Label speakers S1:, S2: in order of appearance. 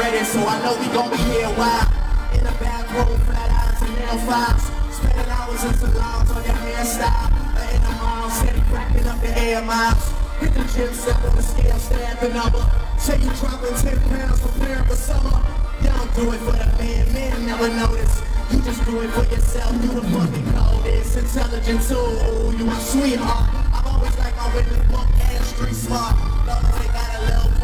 S1: ready, so I know we gon' be here a while. In the back room, flat irons and nail files. Spending hours in salons on your hairstyle. In the mall, steady cracking up the air miles. Hit the gym, step on the scale, stare at the number. Say you dropping 10 pounds, preparing for summer. You don't do it for the men never notice. You just do it for yourself, you the fucking coldest. Intelligent too, you a sweetheart. I've always liked my women book and street smart. Love they got a little